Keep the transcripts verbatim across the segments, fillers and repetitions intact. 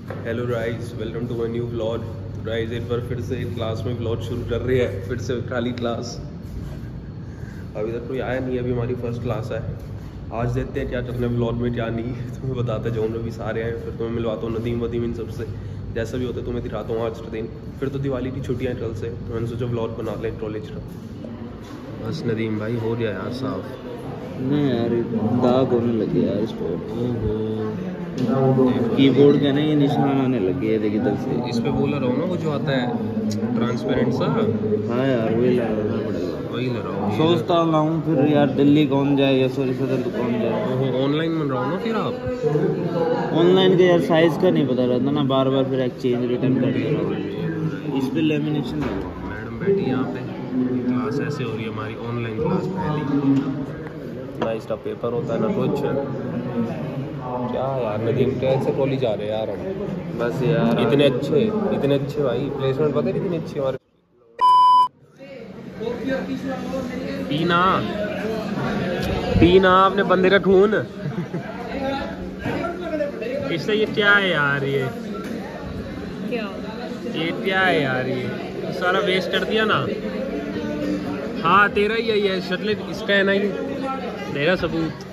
Hello guys, welcome to my new vlog. Guys एक बार फिर से क्लास में व्लॉग शुरू कर रहे हैं, फिर से खाली क्लास। अभी तक कोई आया नहीं, अभी हमारी फर्स्ट क्लास है। आज देखते हैं क्या करना है व्लॉग में क्या नहीं। तुम्हें बताते जाऊँ, भी सारे हैं, फिर तुम्हें मिलवाता हूँ नदीम वदीम इन सबसे। जैसा भी होता है तुम्हें दिखाता हूँ आज के दिन। फिर तो दिवाली की छुट्टियाँ कल से, तो मैंने सोचा व्लॉग बना लें कॉलेज का। बस नदीम भाई हो गया यार साफ। नहीं यार, दाग होने लगे यार इस पर। कीबोर्ड के ना ये निशान आने लगे, देखिए इधर से। इस पे बोल रहा हूँ ना, वो जो आता है ट्रांसपेरेंट सा। हाँ यार, वही लगाना पड़ेगा। वही लग रहा हूँ, सोचता लाऊं, फिर यार दिल्ली कौन जाए या सॉरी सदर कौन जाए। ऑनलाइन बन रहा हूँ ना फिर आप। ऑनलाइन का यार साइज का नहीं पता रहता ना, बार बार फिर एक्सचेंज रिटर्न करते रहो। इस पे लेमिनेशन लगा। मैडम बैठी यहाँ पे, क्लास ऐसे हो रही है हमारी, ऑनलाइन क्लास पहली। ना इसका पेपर होता है ना कुछ। क्या यार नदीम कैसे कॉलेज जा रहे हैं यार हम। बस यार इतने अच्छे इतने अच्छे भाई, प्लेसमेंट पता है कितनी अच्छी हमारे। पीना पीना अपने बंदे का खून। इससे ये क्या है यार, ये क्या ये क्या है यार, ये सारा वेस्ट कर दिया ना। हाँ तेरा ही है ये शटले, इसका है ना ये मेरा सबूत।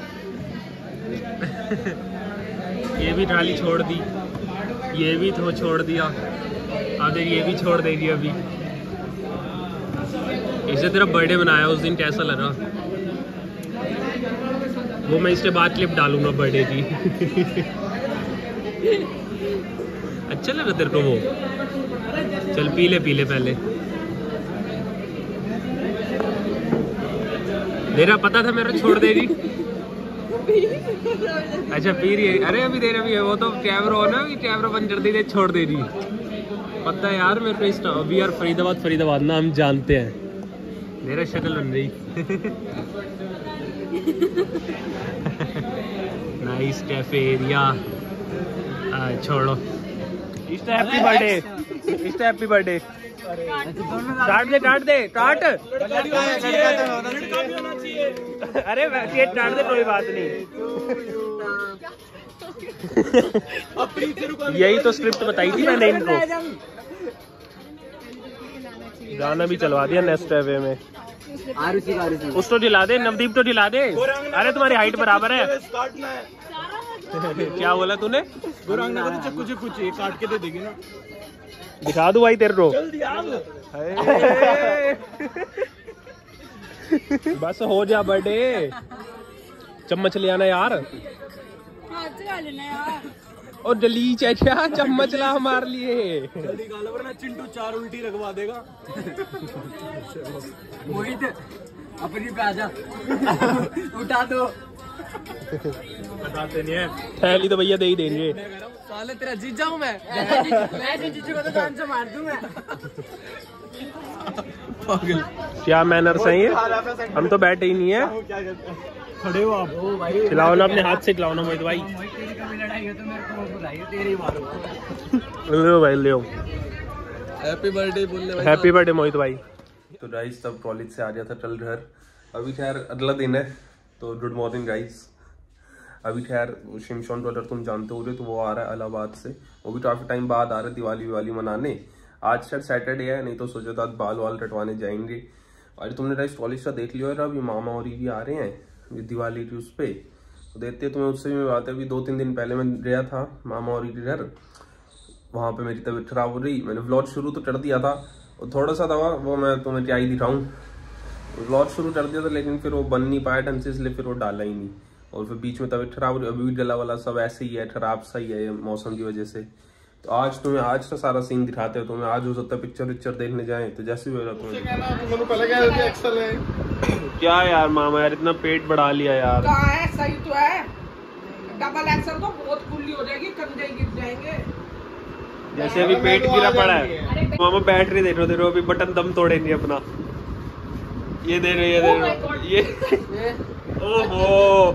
ये भी ट्राली छोड़ दी, ये भी तो छोड़ दिया, अब देख ये भी छोड़ देगी अभी। इसे तेरा बर्थडे बनाया उस दिन, कैसा लगा? वो मैं इसके बाद क्लिप डालूंगा बर्थडे की। अच्छा लगा तेरे को वो? चल पी ले पी ले पहले। तेरा पता था मेरा छोड़ देगी। अच्छा पी रही है, अरे अभी दे रही है वो तो कैमरा हो ना, कैमरा बंद कर दी छोड़ दे रही। पता है यार मेरे को इस वी आर फरीदाबाद फरीदाबाद ना हम जानते हैं। मेरा शक्ल बन रही। Nice cafe area. छोड़ो, इसका हैप्पी बर्थडे, इसका हैप्पी बर्थडे। काट दे काट दे काट। अरे केक काट दे, कोई बात नहीं। यही तो स्क्रिप्ट बताई थी मैंने इनको। गाना भी चलवा दिया नेक्स्ट वे में। उसको दिला दे, नवदीप तो दिला दे। अरे तुम्हारी हाइट बराबर है। क्या बोला तूने? चक्कू चक्कू चाहिए, काट के दे देगी ना। दिखा दूं भाई तेरे को। बस हो जा बर्थडे। चम्मच ले आना यार। और जलीच है क्या? चम्मच ला हमारे लिए। जल्दी गालो वरना चिंटू चार उल्टी रखवा देगा। मोहित अपनी पे आजा। उठा दो। बताते नहीं है। थैली तो भैया दे ही देंगे। साले तेरा जीजा हूँ मैं। मैं जीजू को तो जान से मार दूं मैं। क्या मैनर्स हैं ये? हम तो बैठे ही नहीं है। खड़े हो आप? खिलाओ ना, अपने हाथ से खिलाओ ना मोहित भाई। लो भाई ले। हैप्पी बर्थडे बोलने भाई। हैप्पी बर्थडे मोहित भाई। तो गाइस तब कॉलेज से आ गया था कल घर। अभी खैर अगला दिन है, तो गुड मॉर्निंग गाइस। अभी खैर शिमशॉन ब्रदर तुम जानते हो, तो वो आ रहा है इलाहाबाद से। वो भी काफी टाइम बाद आ रहा है दिवाली विवाली मनाने। आज शायद सैटरडे है, नहीं तो सोचा था बाल वाल कटवाने जाएंगे। और तुमने गाइस कॉलेज का देख लिया है, अभी मामा और भी आ रहे हैं दिवाली की उस पर। तो देखते हैं तुम्हें उससे भी बात है। अभी दो तीन दिन पहले मैं गया था मामा और के घर, वहाँ पे मेरी तबीयत खराब हो रही। मैंने व्लॉग शुरू तो कर दिया था, और थोड़ा सा दवा वो मैं तुम्हें क्या ही दिखाऊँ। व्लॉग शुरू कर दिया था, लेकिन फिर वो बन नहीं पाया ढंग से, इसलिए फिर वो डाला ही नहीं। और फिर बीच में तबीयत खराब हो रही, अभी भी गला वाला सब ऐसे ही है, खराब सा ही है मौसम की वजह से। तो आज तुम्हें आज का सारा सीन दिखाते हो। तुम्हें आज हो सकता है पिक्चर विक्चर देखने जाए, तो जैसे भी हो तुम्हें क्या यार मामा यार इतना पेट बढ़ा लिया यार। कहाँ है? सही तो है, डबल एक्सल तो बहुत खुली हो जाएगी, कंधे गिर जाएंगे। जैसे अभी पेट गिरा पड़ा है। मामा बैटरी देखो देखो, अभी बटन दम तोड़ेंगे अपना। ये दे रहे ये दे रहे ये। ओहो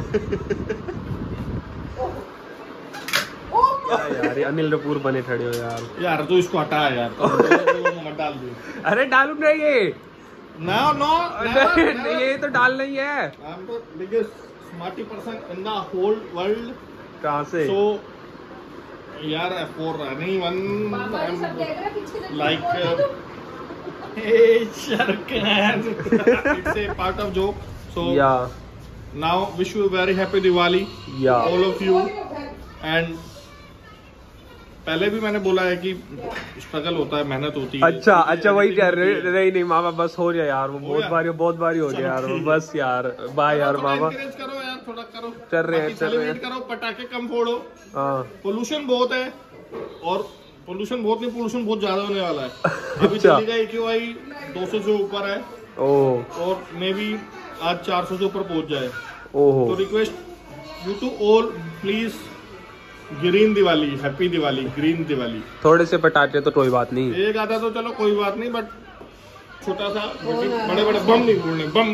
यार, अनिल कपूर बने खड़े हो यार। यार तू इसको हटा यार। मत डाल दे। अरे डालू नहीं ये। नो नो ये तो डालना ही है। I am the biggest smarty person in the whole world. कहाँ से? सो यार फोर नहीं one like hey Sharkan it's a part of joke so yeah now wish you a very happy Diwali yeah all of you and पहले भी मैंने बोला है कि स्ट्रगल होता है, मेहनत होती है। अच्छा अच्छा वही कह रहे नहीं नहीं मामा बस हो गया यार वो बहुत बारी बहुत बारी हो गया यार वो बस यार बाय यार मामा करो यार थोड़ा करो चल रहे हैं चल रहे हैं करो पटाखे कम फोड़ो। हाँ पोल्यूशन बहुत है और पोल्यूशन बहुत नहीं पोल्यूशन बहुत ज्यादा होने वाला है। अभी चली गई क्यों आई दो सौ से ऊपर है ओह और मे बी आज चार सौ से ऊपर पहुंच जाए। ओहो तो request you to all please green Diwali happy Diwali green Diwali. थोड़े से पटाखे तो कोई बात नहीं एक आधा तो चलो कोई बात नहीं बट छोटा सा बड़े बड़े बम नहीं फोड़ने बम।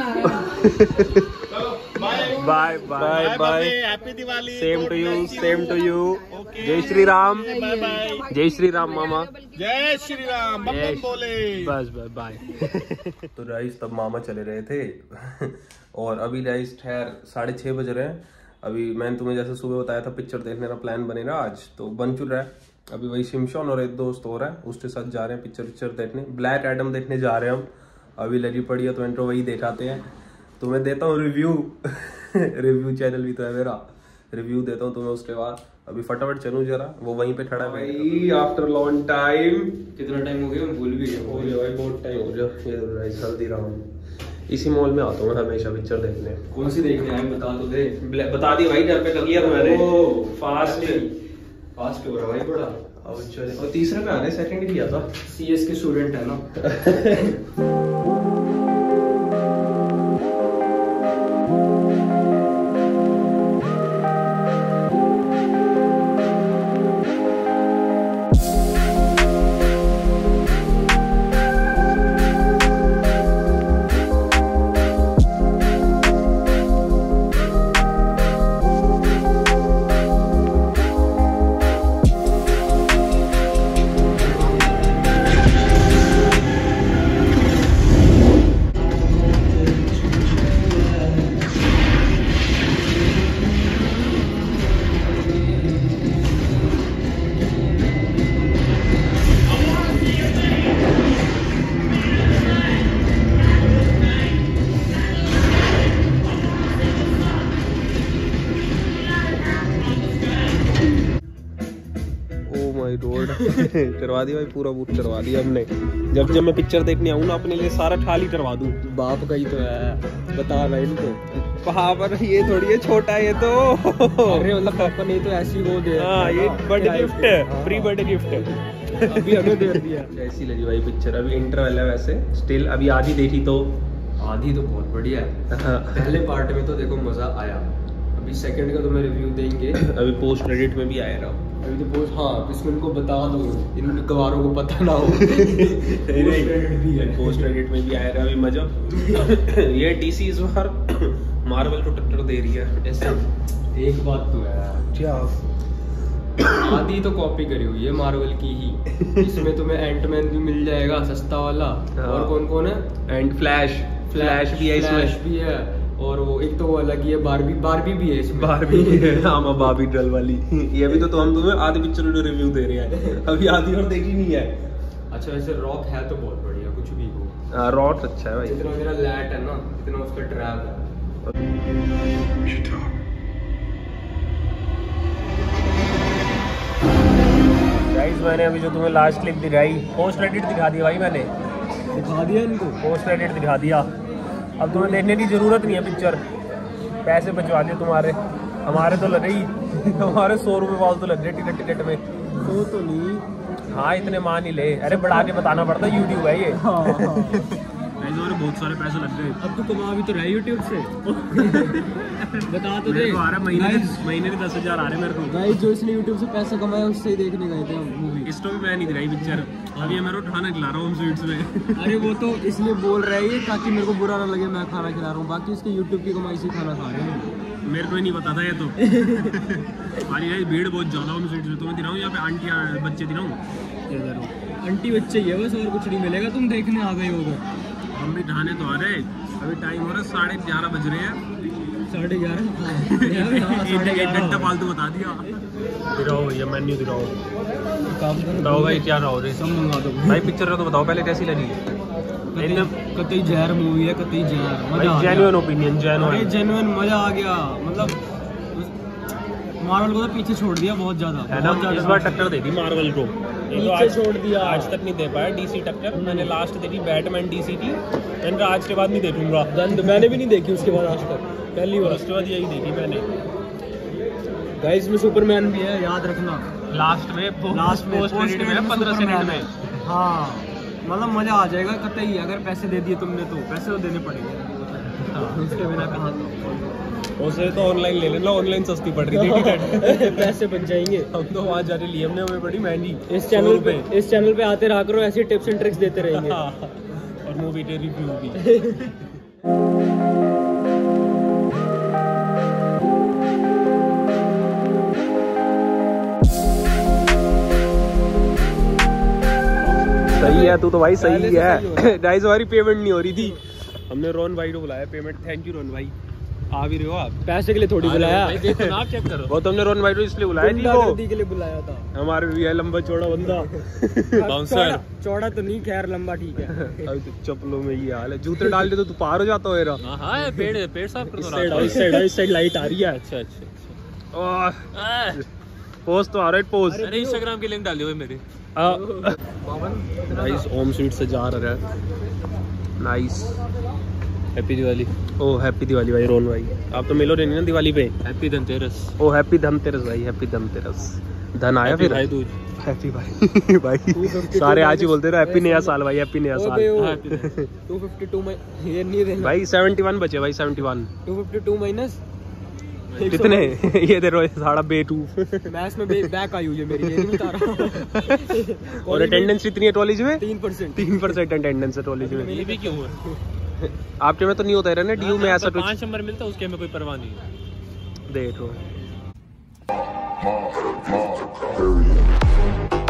Bye bye bye happy Diwali same to you same to you जय श्री राम बाय बाय जय श्री राम मामा जय श्री राम बम बम बोले बस बस बाय। तो राइस तब मामा चले रहे थे और अभी राइस ठहर साढ़े छः बज रहे हैं। अभी मैंने तुम्हें जैसे सुबह बताया था पिक्चर देखने का प्लान बनेगा आज तो बन चुका है। अभी वही शिमशॉन और एक दोस्त हो रहा है उसके साथ जा रहे हैं पिक्चर पिक्चर देखने ब्लैक एडम देखने जा रहे हैं हम। अभी लगी पड़ी है तो इंट्रो वही दिखाते हैं तो मैं देता हूँ रिव्यू रिव्यू चैनल भी तो है मेरा रिव्यू देता हूँ तुम्हें उसके बाद। अभी फटाफट चलूँ जरा वो वहीं पे खड़ा है आफ्टर लॉन्ग टाइम। कितना टाइम हो गया मैं भूल भी गया हो गया भाई बहुत टाइम हो गया। ये हल्दीराम इसी मॉल में आता हूँ हमेशा पिक्चर देखने। कौन सी देखने आए बता तो दे। बता दी भाई घर पे कर लिया तो मैंने फास्ट फास्ट हो रहा भाई बड़ा। और तीसरे पे आने सेकंड किया था सीएस के स्टूडेंट है ना। रोड करवा दिया भाई पूरा बूट करवा दिया हमने। जब जब मैं पिक्चर देखने आऊँ ना अपने लिए सारा थाली करवा दूँ। बाप का ही तो है बता रहा इनको वहाँ पर ये थोड़ी है छोटा ये तो अरे मतलब पापा नहीं तो ऐसी वो दे हाँ ये बर्थडे गिफ्ट है प्री बर्थडे गिफ्ट है अभी हमें दे दिया। ऐसी लगी भाई पिक्चर। अभी इंटरवल है वैसे स्टिल अभी आधी देखी तो आधी तो बहुत बढ़िया है। हाँ। पहले पार्ट में तो देखो मजा आया अभी सेकंड का तो मैं रिव्यू देंगे। अभी पोस्ट क्रेडिट में भी आएगा अभी तो पोस्ट हाँ इसमें इनको बता दो इन गवारों को पता ना हो पोस्ट क्रेडिट में भी आएगा अभी मजा। ये डीसी इस बार मार्वल को टक्कर दे रही है ऐसे। एक बात तो है क्या आधी तो कॉपी करी हुई है मार्वल की ही। इसमें तुम्हें एंटमैन भी मिल जाएगा सस्ता वाला। और कौन कौन है एंड फ्लैश फ्लैश भी है इसमें फ्लैश भी है और वो एक तो वो अलग ही है बारबी बारबी भी है इसमें बारबी है हाँ बारबी डल वाली। ये भी तो, तो हम तुम्हें आधी पिक्चर में रिव्यू दे रहे हैं अभी आधी और देखी नहीं है। अच्छा वैसे रॉक है तो बहुत बढ़िया कुछ भी हो। रॉक अच्छा है भाई जितना मेरा लैट है ना इतना उसका ट्रैप है। गाइस मैंने अभी जो तुम्हें लास्ट क्लिप दिखाई पोस्ट क्रेडिट दिखा दिया भाई मैंने दिखा दिया इनको पोस्ट क्रेडिट दिखा दिया। अब तुम्हें देखने की जरूरत नहीं है पिक्चर पैसे बचवा दिए तुम्हारे हमारे तो लगे ही हमारे सौ रुपये वाल तो लग रहे टिकट टिकट में तो तो नहीं हाँ इतने मान ही ले। अरे बढ़ा के बताना पड़ता है यूट्यूब है ये हाँ, हाँ। बहुत सारे पैसे लग गए। अब तो कमा भी तो रहा है यूट्यूब से बता तो दे आ रहा महीने महीने के दस हजार आ रहे मेरे को। गाइस जो इसने यूट्यूब से पैसा कमाया उससे ही देखने गए थे हम मूवी। इस तो भी मैं नहीं दिखाई पिक्चर अभी मेरे को खाना खिला रहा हूँ स्वीट्स में। अरे वो तो इसलिए बोल रहा है ये ताकि मेरे को बुरा ना लगे मैं खाना खिला रहा हूँ बाकी उसके यूट्यूब की कमाई से खाना खा रहे हैं। मेरे को ही नहीं पता था ये तो हमारी यार भीड़ बहुत ज़्यादा हूँ स्वीट्स में। तुम्हें दिखाऊँ यहाँ पे आंटी बच्चे दिखाऊँ आंटी बच्चे ही है बस और कुछ नहीं मिलेगा तुम देखने आ गए होगा। हम भी खाने तो आ रहे अभी टाइम हो रहा है साढ़े ग्यारह बज रहे हैं साढ़े ग्यारह एक घंटा फालतू बता दिया। दिखाओ भैया मेन्यू दिखाओ, बताओ भाई क्या रहा रे। सब मंगा दो भाई पिक्चर का तो बताओ पहले कैसी लगी। कतई जहर मूवी है, कतई जहर, मजा आ गया। जेन्युइन ओपिनियन, जेन्युइन जेन्युइन मजा आ गया। मतलब मार्वल को तो पीछे छोड़ दिया बहुत ज्यादा है ना। इस बार टक्कर दे दी मार्वल को, पीछे छोड़ दिया। आज तक नहीं दे पाया डीसी टक्कर। मैंने लास्ट देखी बैटमैन डीसी की, मैंने कहा आज के बाद नहीं देखूंगा। मैंने भी नहीं देखी उसके बाद आज तक, पहली बार। उसके बाद यही देखी मैंने। गाइस में सुपरमैन भी है, याद रखना। लास्ट में लास्ट में पोस्ट क्रेडिट में पंद्रह सेकंड में। हाँ मतलब मजा आ जाएगा कतई। अगर पैसे दे दिए तुमने तो पैसे तो देने पड़ेंगे। हाँ, उसके बिना कहाँ तो उसे तो ऑनलाइन ले लेना, ऑनलाइन सस्ती पड़ रही थी टिकट। पैसे बच जाएंगे। हम तो वहाँ जाने लिए हमने, हमें बड़ी महंगी। इस चैनल पे इस चैनल पे आते रहा करो, ऐसी टिप्स एंड ट्रिक्स देते रहेंगे। और मूवी के रिव्यू भी। सही है तू तो भाई, सही है। गाइस हमारी पेमेंट नहीं हो रही थी, हमने रोहन भाई को बुलाया पेमेंट। थैंक यू रोहन भाई, आ भी रहे हो आप। पैसे के लिए थोड़ी बुलाया, देखो ना आप चेक करो। वो तो हमने रोहन भाई को इसलिए बुलाया थी, वो के लिए बुलाया था। हमारे भी है लंबा चौड़ा बंदा। चौड़ा चौड़ा तो नहीं, खैर लंबा ठीक है। अभी तो चप्पलों में ये हाल है, जूते डाल दे तो तू पार हो जाता हो। मेरा हाँ पेड़ पेड़ साफ कर दो। इस साइड इस साइड लाइट आ रही है। अच्छा अच्छा। पोस्ट तो आ रहा है, पोस्ट। अरे इंस्टाग्राम की लिंक डाल दियो मेरे। नाइस होम स्वीट से जा रहा है। Nice, happy Diwali. Oh happy Diwali भाई रोहन भाई। आप तो मिलो नहीं ना दिवाली पे। Happy Dhanteras. Oh happy Dhanteras भाई, हैप्पी धनतेरस। धन आया फिर भाई दूज। हैप्पी भाई भाई सारे आज ही बोलते रहे हैप्पी नया साल भाई, हैप्पी नया साल। टू फिफ्टी टू में ये नहीं देना भाई सेवेंटी वन बचे भाई, seventy one. Two fifty two minus कितने ये दे रहे साढ़ा बेटू। मैथ्स में बैक आई हुई है मेरी, ये नहीं बता रहा। और अटेंडेंस कितनी है कॉलेज में? तीन परसेंट तीन परसेंट अटेंडेंस है कॉलेज में। ये भी क्यों है? आपके में तो नहीं होता है ना, डीयू में ऐसा कुछ। पाँच नंबर मिलता है उसके में कोई परवाह नहीं है। देखो Period.